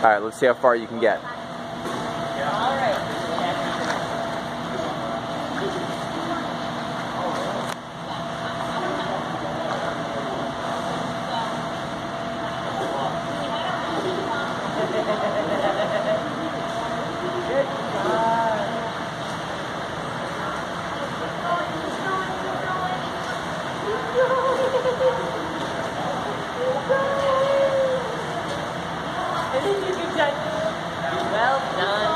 Alright, let's see how far you can get. Well done.